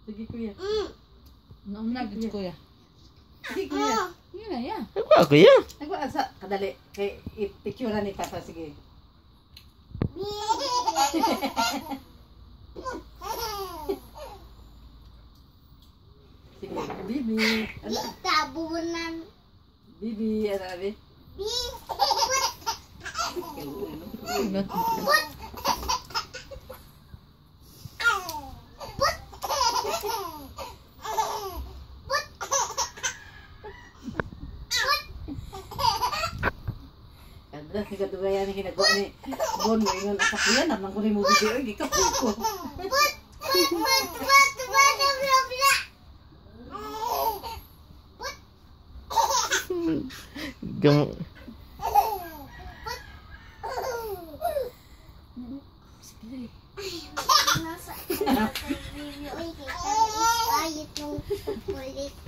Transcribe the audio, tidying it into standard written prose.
Sige, kuya. Naon na gid kuya. Sige, kuya. Yun na ya. Ako kuya. Nagpaasa. Kadali. Kay picture ni Papa. Sige. Sige, Bibi. Ala. Tabunan. Bibi, ano abi? Kada sigadugaya ni ginagawa ni Bon mo ingon asak yan naman ko ni mo video ay gikapo ko. Gam Nasa video ay kita is ayit ng kulit.